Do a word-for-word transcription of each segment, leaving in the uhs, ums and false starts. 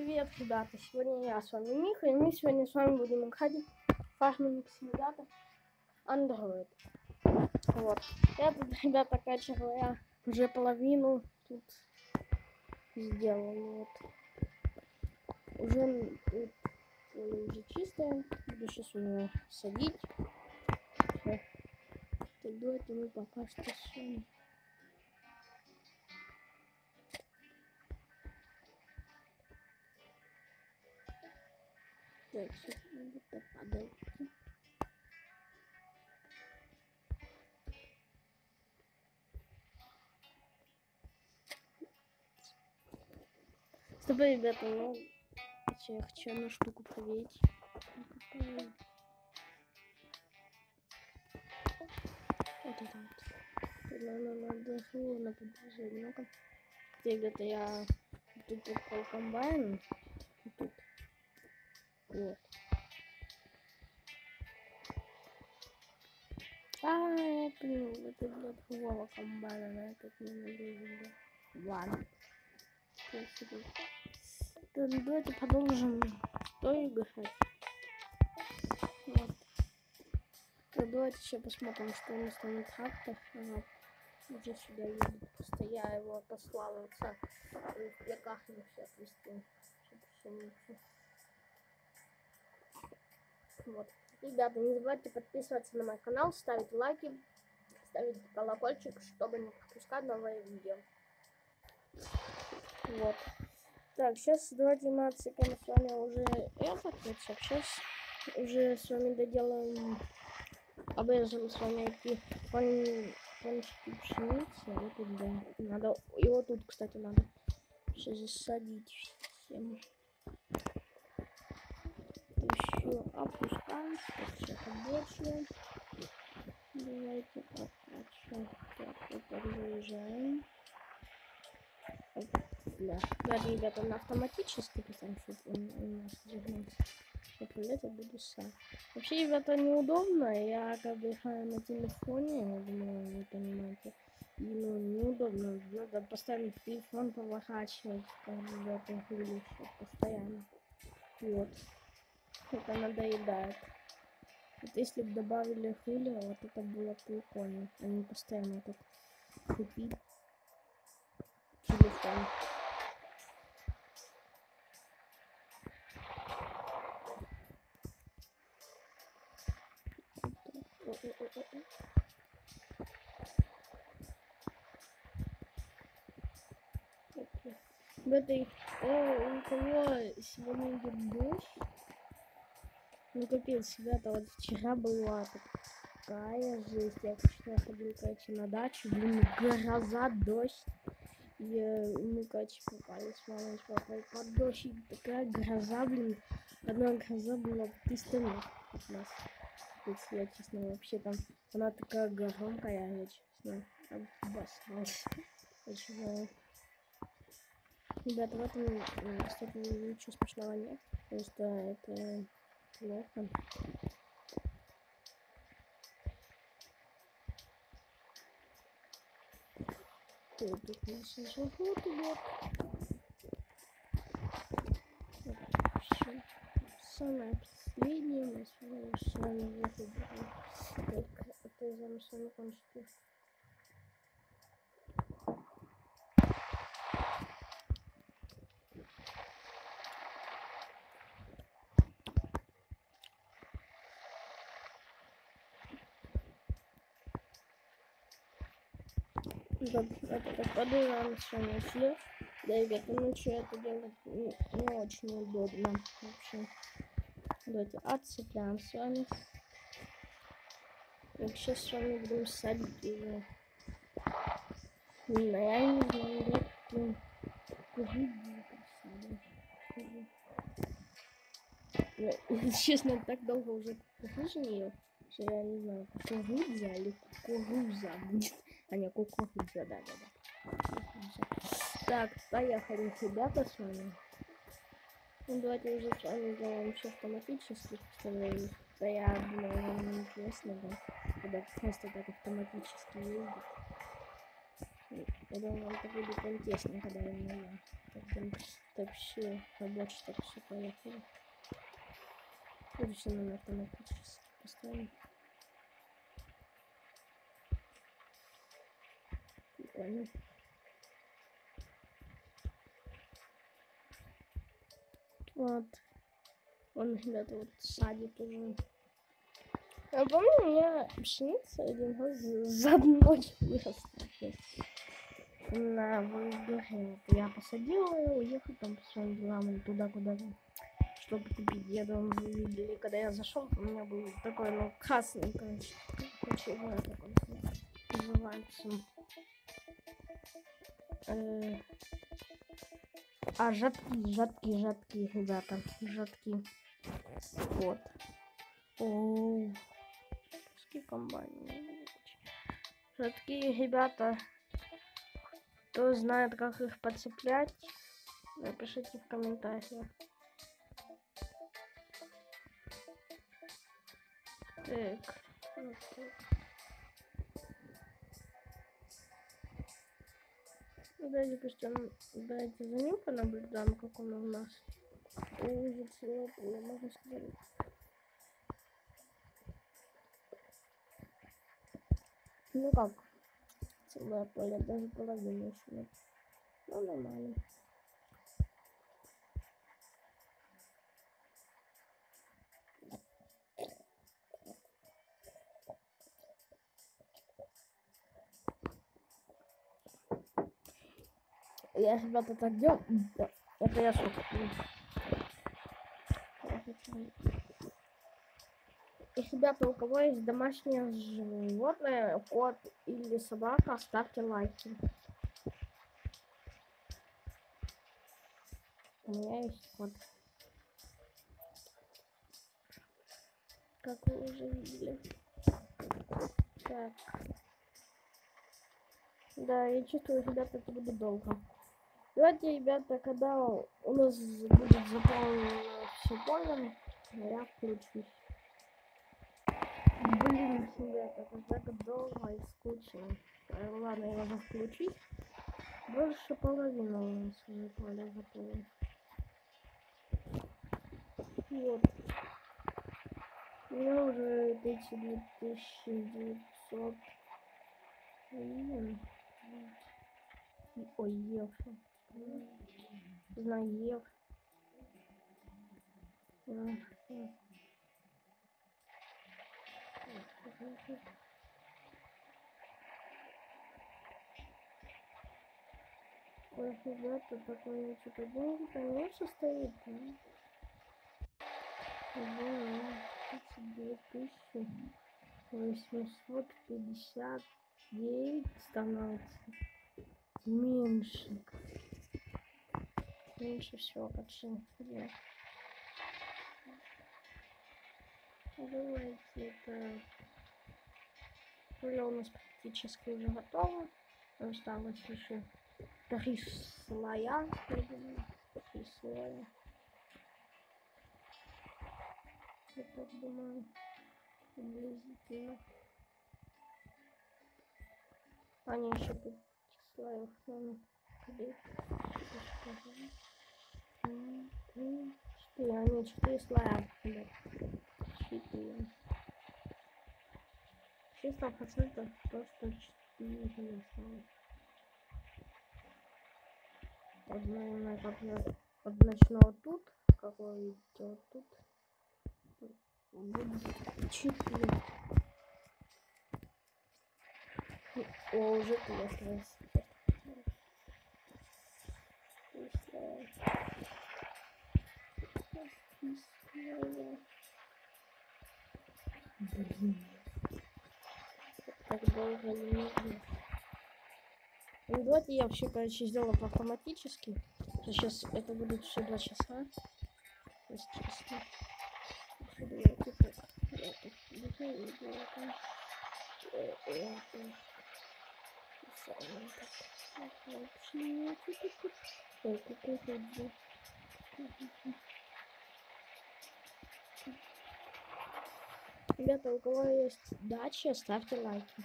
Привет, ребята! Сегодня я с вами Миха, и мы сегодня с вами будем играть в фарминг симулятор Android. Вот. Я тут, ребята, короче говоря, уже половину тут сделал. Вот. Уже, тут, уже чистое. Буду сейчас его садить. Все. Так давайте мы пока что с вами. Так, сейчас надо падать. Стоп, ребята, ну я хочу одну штуку проверить. Вот это вот. Тут, наверное, надо на подбежать. Ну-ка. Ребята, я тут попал комбайн. Тут. Вот. А, я понял, это для другого комбайна, на этот не надо. Ладно. Так, давайте продолжим то играть. Вот. Так, давайте еще посмотрим, что у нас там на трактор. Ага. Уже сюда едет. Просто я его послал в пеках не все отвезти. Вот. Ребята, не забывайте подписываться на мой канал, ставить лайки, ставить колокольчик, чтобы не пропускать новые видео. Вот. Так, сейчас давайте мы отсекаем с вами уже этот. Вот, сейчас уже с вами доделаем, обрежем с вами эти кончики пшеницы. Вот тут, да. Надо, его тут, кстати, надо сейчас засадить всем. Еще опускаем, сейчас побольше. Давайте так, так, вот так заезжаем. Да, да, ребята, на автоматически писаем, чтобы он у нас загнался. Управлять я буду сам. Вообще, ребята, неудобно. Я как бы играю на телефоне, я думаю, вы понимаете. И ну, неудобно. Надо постоянно телефон поворачивать, ребята, или постоянно. Вот. Это надоедает. Вот если бы добавили хули, вот это было прикольно. А не постоянно так купить телефон. В этой о, у кого сегодня идет дождь. Ну капец, ребята, вот вчера была такая жесть. Я вчера ходил, короче, на дачу, блин, гроза, дождь. И мы, короче, попали с мамой, с папой под дождь. И такая гроза, блин. Одна гроза была триста метров от нас. Если я честно, вообще там она такая громкая, я честно обосрался. Очень. Ребята, в этом, кстати, ничего смешного нет. Просто это плохо. Тут у нас уже вот идет. Самое последнее мы с вами выходим. Так, это за сами кончики. Да, это так подумаем с вами все. Да, ребята, ну что, это делать не, не очень удобно. В общем, давайте отцепляем с вами. И сейчас с вами будем садить его. Не, я не знаю, как кукурузу. Честно, так долго уже кукурузу не ел, что я не знаю, кукуруза или кукуруза будет. А не кукуруза, да, да, да. Так, поехали, ребята, с вами. Ну, давайте уже с вами сделаем все автоматически. Представляю, да я думаю, вам не интересно, да, когда просто так автоматически ездит. Я думаю, вам это будет интересно, когда именно я Так, все, рабочий, так все, поехали. И все на автоматически поставим. Прикольно. Вот. Вон, ребята, вот садик уже. Я помню, у меня пшеница один раз за ночь выросла. На выгоре. Я посадила ее, уехал там по своим делам туда, куда-то, чтобы купить. Я там вы видели, когда я зашел, у меня был такой, ну, красный, короче, короче, его такой называется. Э, а жатки, жатки, жатки, ребята, жатки. Вот. О, комбайн. Жатки, ребята. Кто знает, как их подцеплять, напишите в комментариях. Так, вот так. Давайте пустим, давайте за ним понаблюдаем, как он у нас улица, можно сказать. Ну как, целое поле, даже половину еще нет. Ну нормально. Я, ребята, так делал. Да. Это я шутка. И, ребята, у кого есть домашнее животное, кот или собака, ставьте лайки. У меня есть кот. Как вы уже видели. Так. Да, я чувствую, ребята, это будет долго. Давайте, ребята, когда у нас будет заполнено все полем, я включусь. Блин, ребята, это так долго и скучно. Ладно, я могу включить. Больше половины у нас уже поле заполнено. Вот. У меня уже эти две тысячи девятьсот. Ой, ев. Знаю, ев. Ой, ребята, такое что-то деньги-то меньше стоит, две тысячи восемьсот пятьдесят девять становится. Меньше. Меньше всего почти. Нет. Давайте это... Поле у нас практически уже готово. Осталось еще три слоя. Три слоя. Я так думаю, приблизительно. Они еще пять слоев. Четыре. Они четыре слоя. Четыре. Чисто процентов просто четыре слоя. Вот, наверное, как я вот начну вот тут, как вы видите, вот тут будет четыре. О, уже три. Блин. Так долго не нужно. Ну, давайте я вообще, короче, сделаю автоматически. Сейчас это будет все два часа. Если честно. Ребята, у кого есть дача, ставьте лайки.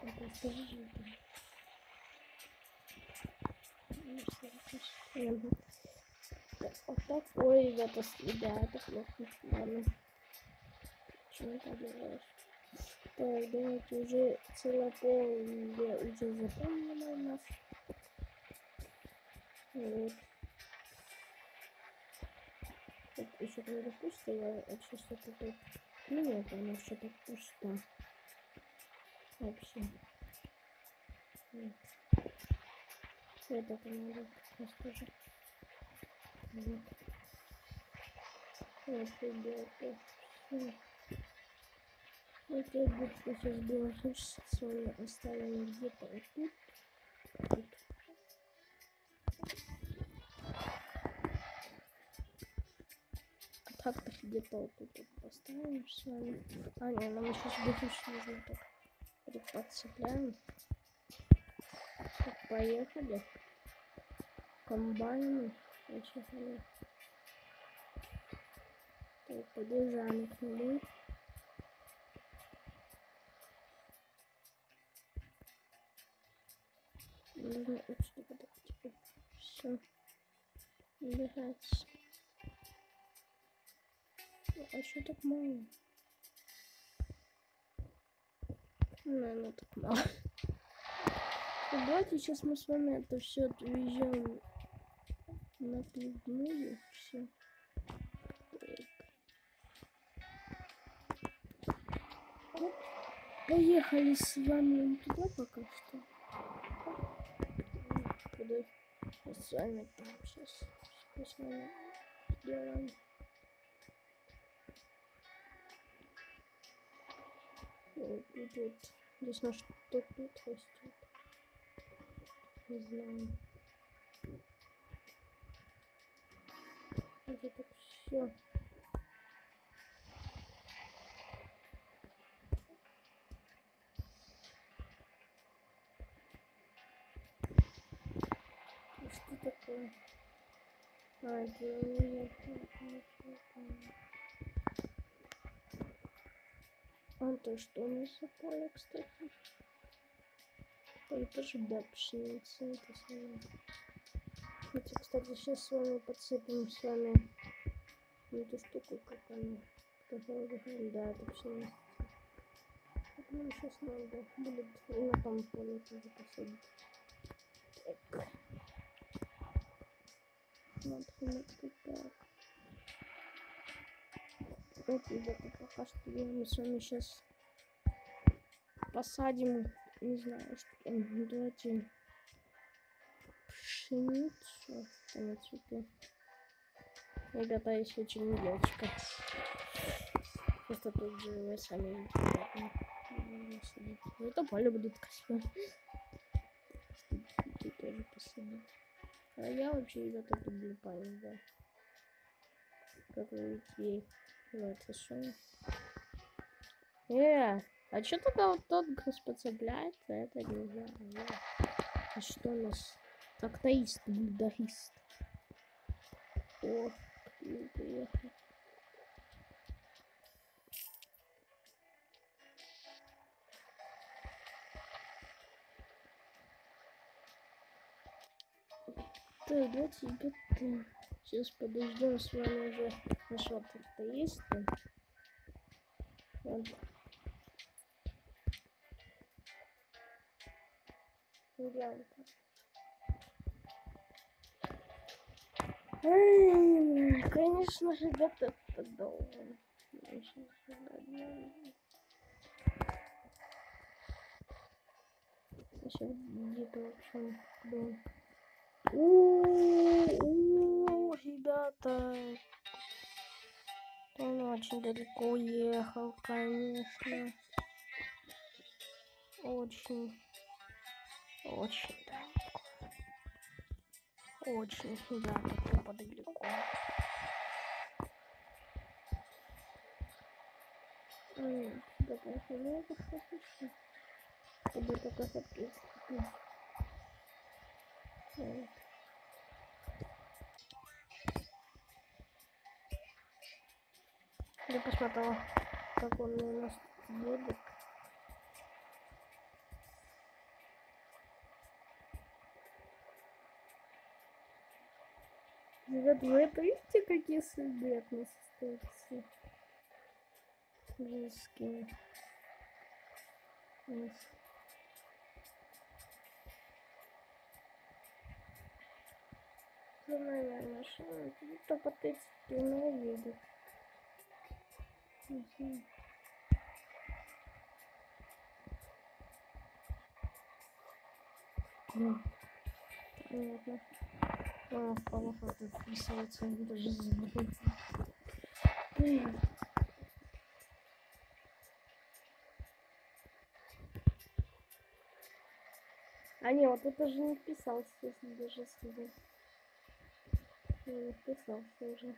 Это скажи. Вот такой, ребята, ребята, плохо. Ладно. Почему ты делаешь? Так, давайте уже целопол я уже запомнила у нас. Вот. Тут еще когда пусто, я вообще что-то тут... Ну нет, оно что-то пусто. Вообще. Это надо тоже. Вот. Вот, ребята. Все. Вот я буду сейчас белорус с вами оставим где-то вот тут. Тут. Так-то где-то вот тут вот поставим с вами. А, не, нам еще белорус нужно так подцепляем. Так, поехали. Комбайн. Поехали. Так, подъезжаем к нему. Нужно вот что-то так, типа, все. Убирать. А что так мало? Наверное, так мало. Давайте сейчас мы с вами это все отвезем на пивную. Все. Вот. Поехали с вами туда пока что. Куда мы с вами там сейчас с вами сделаем. Вот тут вот. Здесь на что тут растет. Не знаю. Это так все. Что такое? А, это не а то что у нас за поле, кстати? Это же да, пшеница. Это самое. Давайте, кстати, сейчас с вами подсыпем с вами эту штуку, как она. Да, это пшеница. Вот нам сейчас надо будет на том поле тоже посадить. Так. Вот, вот так. Вот, ребята, пока что мы с вами сейчас посадим, не знаю, что там, давайте пшеницу, там цветы. Ребята, есть очень девочка. Просто тут же вы сами видите. Это поле будет красиво. Тут тоже посадить. А я вообще, ребята, тут влипаю, да. Как вы видите, вот еще. Э, а что тогда вот тот подцепляется? Это нельзя. А что у нас? Тракторист, бульдорист. О, приехал. Так, давайте, ребята, сейчас подождем с вами уже нашего тракториста. Вот. Варианты. Конечно, ребята, это долго. Еще где-то, в общем, был. У-у-у, ребята. Он очень далеко уехал, конечно. Очень, очень далеко. Очень, ребята, тупо далеко. М, да, конечно, ну это что-то еще. Чтобы только капец. Вот. Я посмотрела, как он у нас едет. Ребят, вы это видите, какие следы от нас остаются? Жесткие. Моя машина, кто по тридцать километров едет. Угу. Да. Понятно. А, вполне хватит вписываться, даже забыл. А не, вот это же не вписался, если даже сказать. Не вписался уже.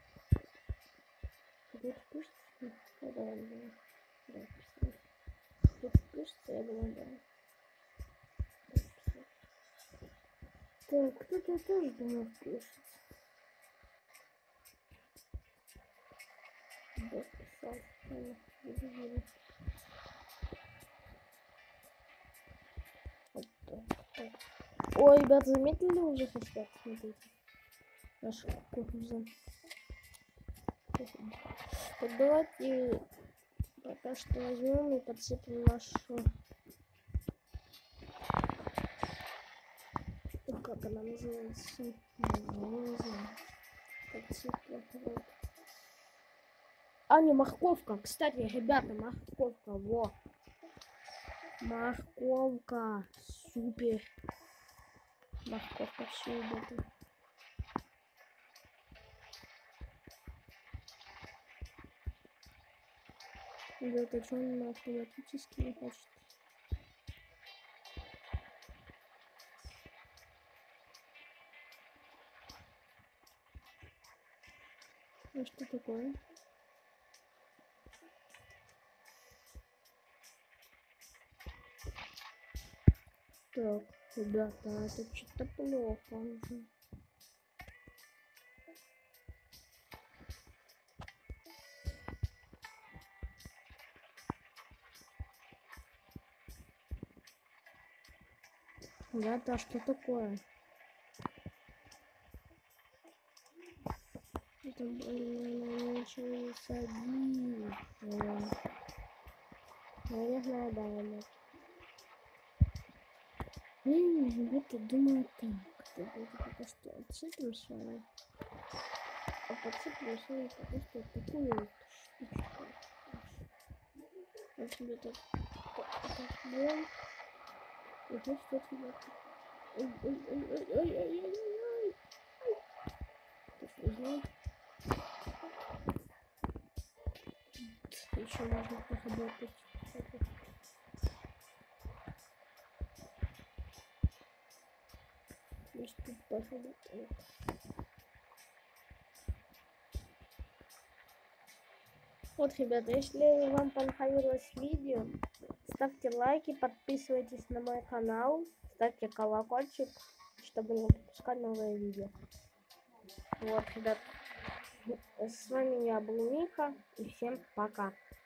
Тут пишется? Ну, давай, давай. Да, вписался. Тут пишется, я думаю, да. Так, кто-то тоже, думаю, пишется. Да, вписался. Ладно, вот так, так. Ой, ребят, заметили уже хэштег? Смотрите. Наш кухня. Так, давайте пока что возьмем и подсыпем нашу... Как она называется? Не знаю. Подсыпем. А, не, морковка. Кстати, ребята, морковка. Во. Морковка. Супер. Морковка, все, ребята. Ребята, что он автоматически не хочет? А что такое? Так, ребята, это что-то плохо уже. Ребята, а что такое? Это, блин, ничего не садись. Наверное, да, нет. Ребята, думаю, так. Давайте пока что отсыпем с вами. А подсыпем с вами пока что такую вот штучку. Вот ребята, так, берем. И вот что-то, ребята. Ой-ой-ой-ой-ой-ой-ой-ой. Кто знает? Еще можно поработать. Может тут поработать. Вот, ребята, если вам понравилось видео, ставьте лайки, подписывайтесь на мой канал, ставьте колокольчик, чтобы не пропускать новые видео. Вот, ребят, с вами я был Миха, и всем пока.